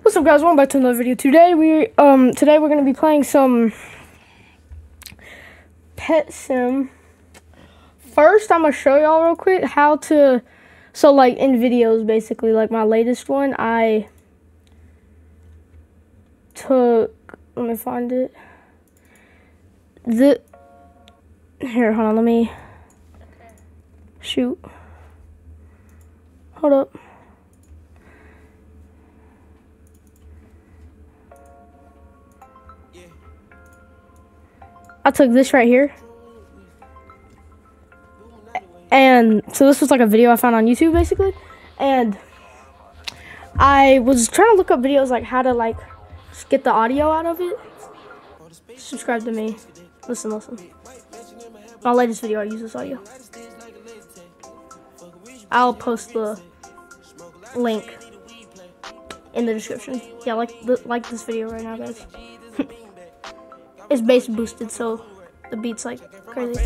What's up, guys? Welcome back to another video. Today we're gonna be playing some Pet Sim. First, I'm gonna show y'all real quick how to. So, like in videos, basically, like my latest one, I took. Let me find it. Here, hold on. Let me shoot. Hold up. I took this right here. And so this was like a video I found on YouTube, basically. And I was trying to look up videos like how to like get the audio out of it. Subscribe to me. Listen. My latest video, I use this audio. I'll post the link in the description. Yeah, like this video right now, guys. It's bass boosted, so the beat's like crazy.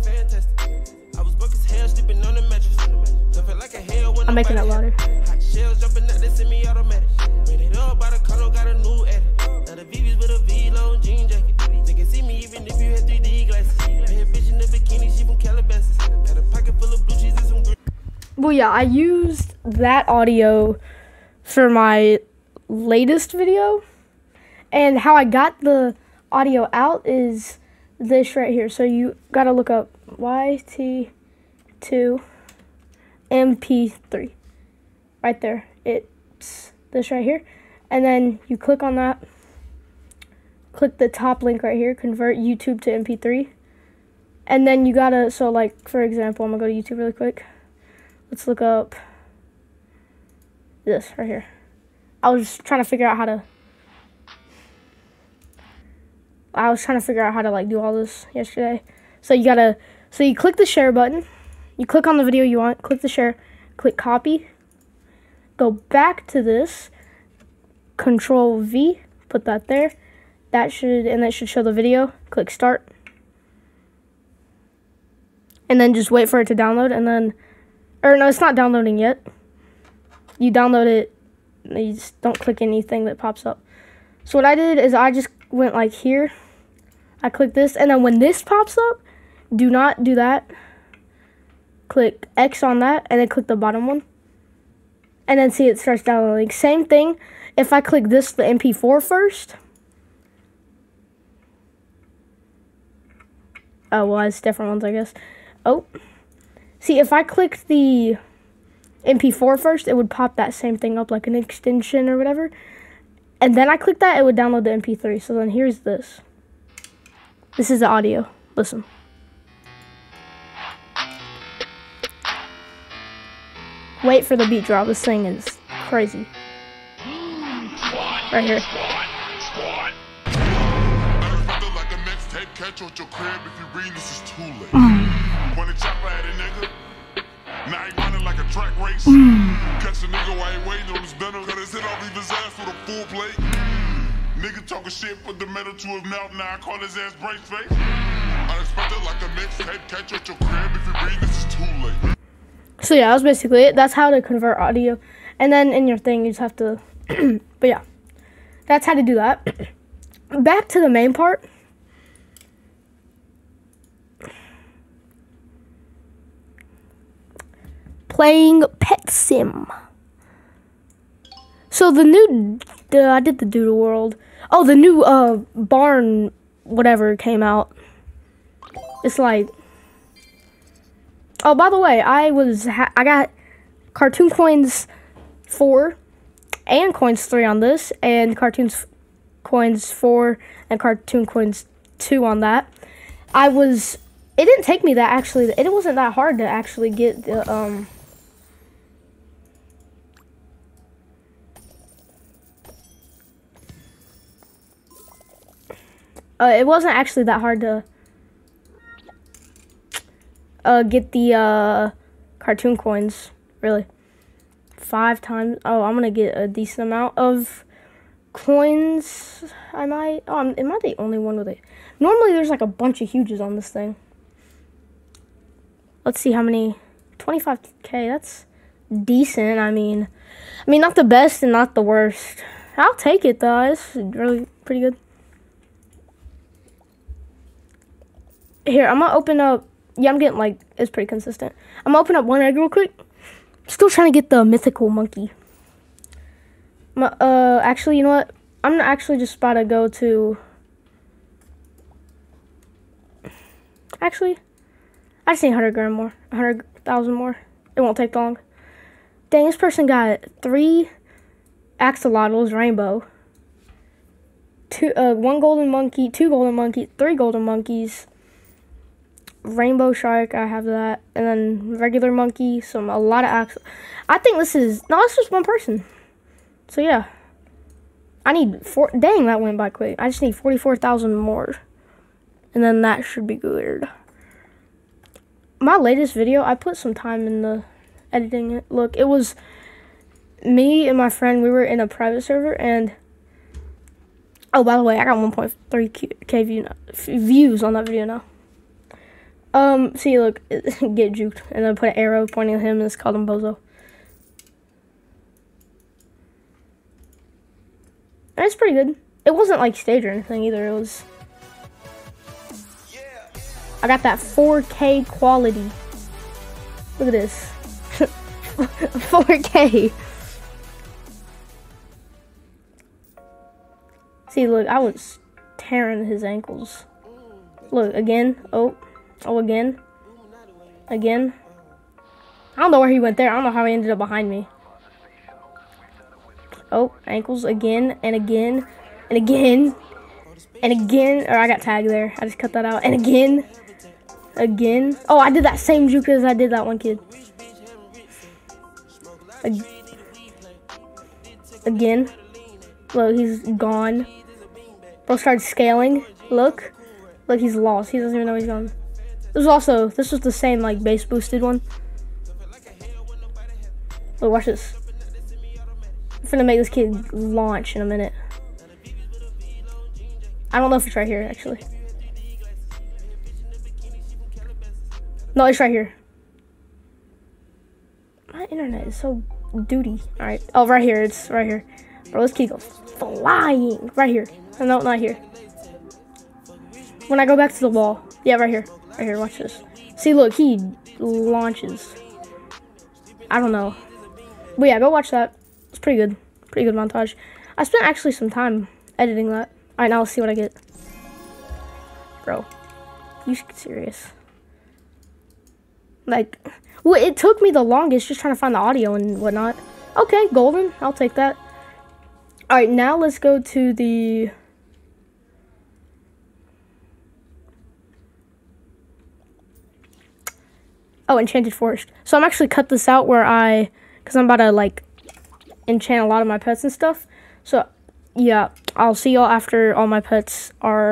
I'm making that louder. Well, yeah, I used that audio for my latest video, and how I got the audio out is this right here. So you gotta look up YT2 MP3 right there. It's this right here, and then you click on that, click the top link right here, convert YouTube to MP3, and then you gotta, so like for example, I'm gonna go to YouTube really quick. Let's look up this right here. I was trying to figure out how to like do all this yesterday. So you click the share button. You click on the video you want, click the share, click copy. Go back to this, Control V, put that there. That should show the video. Click start. And then just wait for it to download, and then, or no, it's not downloading yet. You download it, you just don't click anything that pops up. So what I did is I just went like here. I click this, and then when this pops up, do not do that. Click X on that, and then click the bottom one. And then see, it starts downloading. Same thing, if I click this, the MP4 first. Oh, well, it's different ones, I guess. Oh. See, if I clicked the MP4 first, it would pop that same thing up, like an extension or whatever. And then I click that, it would download the MP3. So then here's this. This is the audio. Listen. Wait for the beat drop. This thing is crazy. Right here. Now he running like a track race. Catch a nigga while he waiting on his dinner. Cut his head off, leave his ass with a full plate. Nigga talking shit, put the metal to his mouth. Now I call his ass brace face. Unexpected like a mixtape. Catch you at your crib. If you read this, is too late. So yeah, that was basically it. That's how to convert audio. And then in your thing, you just have to, but yeah, that's how to do that. Back to the main part. Playing Pet Sim. So the new, I did the Doodle World. Oh, the new barn, whatever came out. It's like, oh, by the way, I got Cartoon Coins 4 and Coins 3 on this, and Cartoon Coins 4 and Cartoon Coins 2 on that. It didn't take me that, actually. It wasn't that hard to actually get the it wasn't actually that hard to get the Cartoon Coins, really. 5 times. Oh, I'm gonna get a decent amount of coins. I might. Oh, am I the only one with it? Normally, there's like a bunch of huges on this thing. Let's see how many. 25k. That's decent. I mean, not the best and not the worst I'll take it though. It's really pretty good. Here, I'm gonna open up. Yeah, I'm getting like, it's pretty consistent. I'm gonna open up one egg real quick. Still trying to get the mythical monkey. Actually, you know what? I'm actually just about to go to. Actually, I just need 100 grand more, 100,000 more. It won't take long. Dang, this person got 3 axolotls, rainbow. 1 golden monkey, 2 golden monkey, 3 golden monkeys. Rainbow shark, I have that, and then regular monkey, a lot of I think this is just one person. So yeah, I need dang, that went by quick. I just need 44,000 more, and then that should be good. My latest video, I put some time in the editing it. Look, it was me and my friend. We were in a private server, and oh, by the way, I got 1.3k views on that video now. See, look, get juked, and then put an arrow pointing at him, and it's called him Bozo. And it's pretty good. It wasn't like staged or anything either. It was. I got that 4K quality. Look at this. 4K. See, look, I was tearing his ankles. Look, again. Oh, again. Again. I don't know where he went there. I don't know how he ended up behind me. Oh, ankles again and again and again and again. Or I got tagged there. I just cut that out. And again. Again. Oh, I did that same juke as I did that one kid. Again. Look, he's gone. Bro started scaling. Look. Look, he's lost. He doesn't even know he's gone. This was the same, like, base boosted one. Look, watch this. I'm finna make this kid launch in a minute. I don't know if it's right here, actually. No, it's right here. My internet is so duty. Alright. Oh, right here. It's right here. Bro, this kid goes flying. Right here. No, not here. When I go back to the wall. Yeah, right here. Right here, watch this. See, look, he launches. I don't know. But yeah, go watch that. It's pretty good. Pretty good montage. I spent actually some time editing that. Alright, now let's see what I get. Bro, you serious? Like, well, it took me the longest just trying to find the audio and whatnot. Okay, golden. I'll take that. Alright, now let's go to the... Oh, Enchanted Forest. So I'm actually cut this out where because I'm about to, like, enchant a lot of my pets and stuff. So, yeah, I'll see y'all after all my pets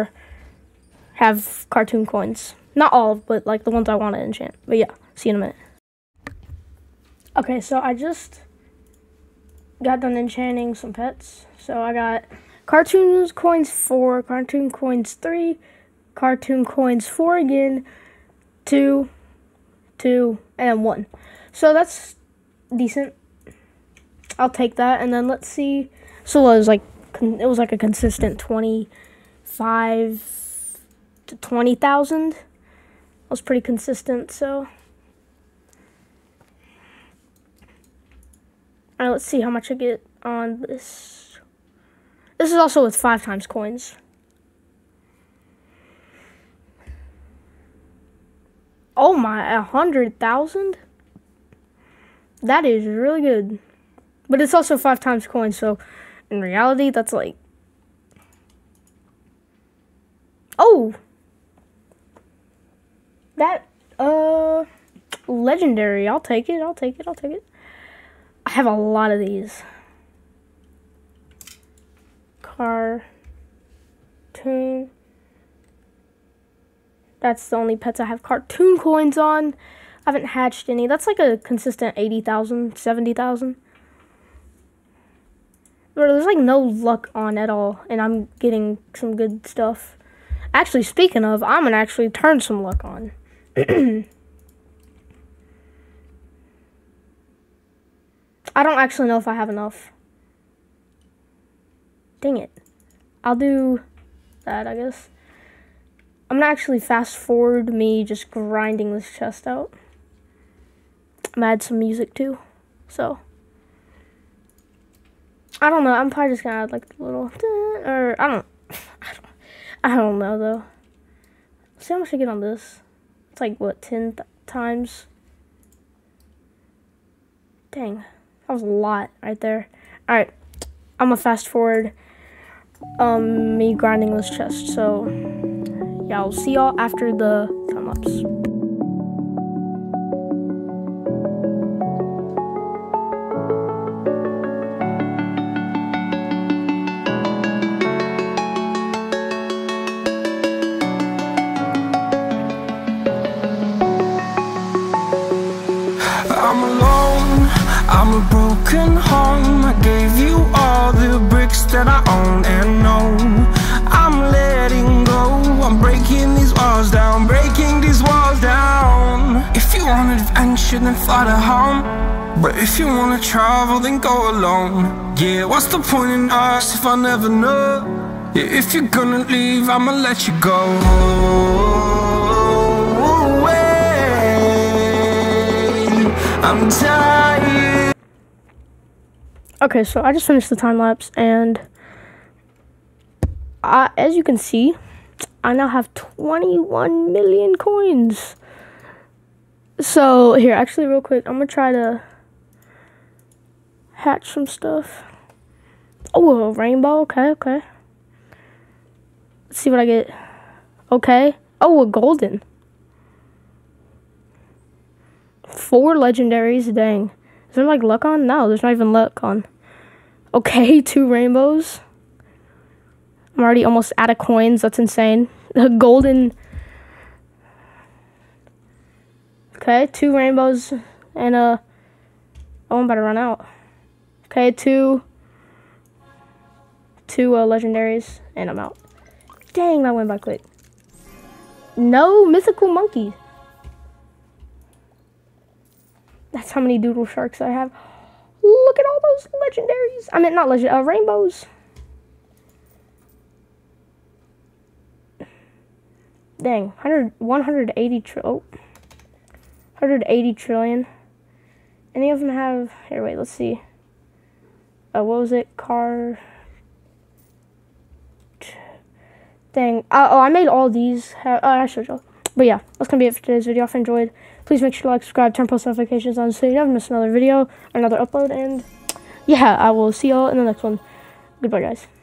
have cartoon coins. Not all, but, like, the ones I want to enchant. But, yeah, see you in a minute. Okay, so I just got done enchanting some pets. So I got cartoon coins 4, cartoon coins 3, cartoon coins 4 again, 2, and 1. So that's decent. I'll take that, and then let's see. So it was like a consistent 25 to 20,000. Was pretty consistent. So, all right, let's see how much I get on this. This is also with 5 times coins. Oh my, 100,000? That is really good. But it's also 5 times coins, so in reality, that's like... Oh! That, legendary. I'll take it. I have a lot of these. Cartoon. That's the only pets I have cartoon coins on. I haven't hatched any. That's like a consistent 80,000, 70,000. But there's like no luck on at all. And I'm getting some good stuff. Actually, speaking of, I'm going to actually turn some luck on. I don't actually know if I have enough. Dang it. I'll do that, I guess. I'm gonna actually fast forward me just grinding this chest out. I'm gonna add some music too. So, I don't know. I'm probably just gonna add like a little, or I don't know though. Let's see how much I get on this. It's like what, 10 times? Dang, that was a lot right there. All right, I'm gonna fast forward me grinding this chest. So yeah, I'll see y'all after the time lapse. I'm alone, I'm a broken home. I gave you all the bricks that I own and know. I'm letting go, I'm breaking these walls down, breaking these walls down. If you want adventure, then fly to home. But if you wanna travel, then go alone. Yeah, what's the point in us if I never know? Yeah, if you're gonna leave, I'ma let you go. I'm tired. Okay, so I just finished the time lapse, and as you can see, I now have 21 million coins. So here, actually, real quick, I'm gonna try to hatch some stuff. Oh, a rainbow. Okay. Let's see what I get. Okay. Oh, a golden. 4 legendaries, dang. Is there like luck on? No, there's not even luck on. Okay, 2 rainbows. I'm already almost out of coins, that's insane. A golden. Okay, 2 rainbows and oh, I'm about to run out. Okay, 2 legendaries and I'm out. Dang, that went by quick. No mythical monkey. That's how many doodle sharks I have. Look at all those legendaries. I mean, not rainbows. Dang, 180 trillion. Any of them have, here, wait, let's see. What was it? Dang, oh, I made all these. I showed y'all. But yeah, that's going to be it for today's video. If you enjoyed, please make sure to like, subscribe, turn post notifications on so you never miss another video or another upload. And yeah, I will see y'all in the next one. Goodbye, guys.